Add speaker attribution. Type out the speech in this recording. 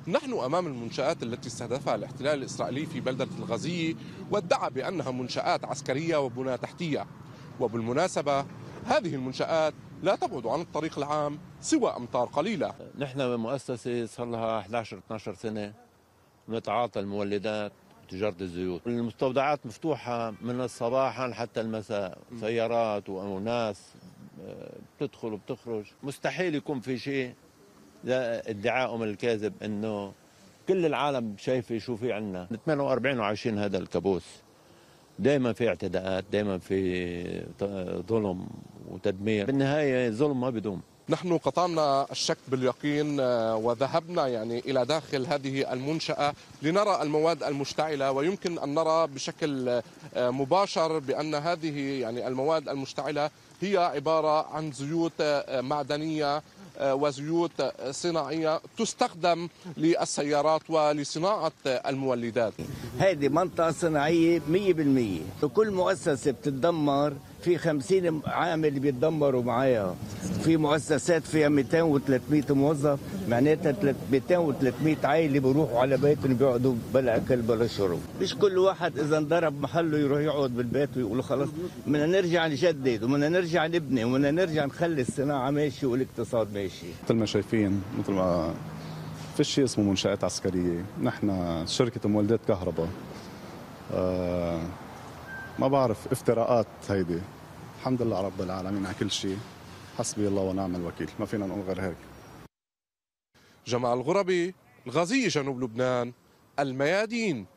Speaker 1: نحن أمام المنشآت التي استهدفها الاحتلال الإسرائيلي في بلدة الغزية، وادعى بأنها منشآت عسكرية وبنى تحتية. وبالمناسبة هذه المنشآت لا تبعد عن الطريق العام سوى أمتار قليلة.
Speaker 2: نحن مؤسسة صار لها 11-12 سنة نتعاطى المولدات وتجارة الزيوت. المستودعات مفتوحة من الصباح حتى المساء، سيارات وناس بتدخل وبتخرج. مستحيل يكون في شيء ادعائهم الكاذب انه كل العالم شايفه شو في عنا. 48 وعايشين هذا الكابوس، دائما في اعتداءات، دائما في ظلم وتدمير، بالنهاية الظلم ما بدوم.
Speaker 1: نحن قطعنا الشك باليقين وذهبنا إلى داخل هذه المنشأة لنرى المواد المشتعلة، ويمكن أن نرى بشكل مباشر بأن هذه المواد المشتعلة هي عبارة عن زيوت معدنية وزيوت صناعية تستخدم للسيارات ولصناعة المولدات.
Speaker 3: هذه منطقة صناعية 100%، وكل مؤسسة بتتدمر في 50 عامل بيتدمروا معايا. في مؤسسات فيها 200 و300 موظف، معناتها 200 و300 عائلة بيروحوا على بيتهم بيقعدوا بلا أكل بلا شرب. مش كل واحد إذا انضرب محله يروح يقعد بالبيت ويقول خلاص بدنا نرجع نجدد وبدنا نرجع نبني وبدنا نرجع نخلي الصناعة ماشية والاقتصاد ماشي.
Speaker 4: مثل ما شايفين، مثل ما في شيء اسمه منشآت عسكرية. نحن شركة مولدات كهرباء، ما بعرف افتراءات هيدي. الحمد لله رب العالمين على كل شيء، حسبي الله ونعم الوكيل، ما فينا نقول غير هيك.
Speaker 1: جمال الغربي، الغزية، جنوب لبنان، الميادين.